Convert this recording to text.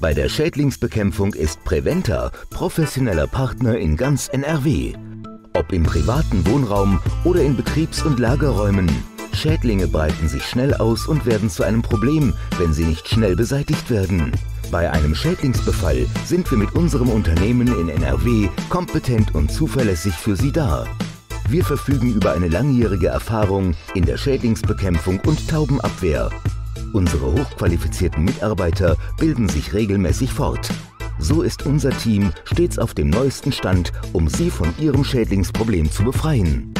Bei der Schädlingsbekämpfung ist Preventa professioneller Partner in ganz NRW. Ob im privaten Wohnraum oder in Betriebs- und Lagerräumen. Schädlinge breiten sich schnell aus und werden zu einem Problem, wenn sie nicht schnell beseitigt werden. Bei einem Schädlingsbefall sind wir mit unserem Unternehmen in NRW kompetent und zuverlässig für Sie da. Wir verfügen über eine langjährige Erfahrung in der Schädlingsbekämpfung und Taubenabwehr. Unsere hochqualifizierten Mitarbeiter bilden sich regelmäßig fort. So ist unser Team stets auf dem neuesten Stand, um Sie von Ihrem Schädlingsproblem zu befreien.